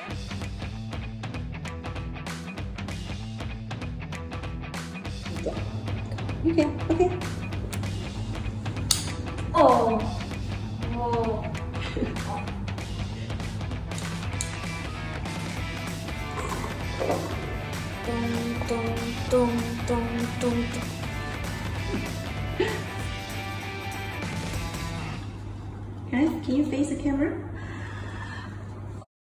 Okay, okay. Oh. Oh. Dun, dun, dun, dun, dun. Can you face the camera?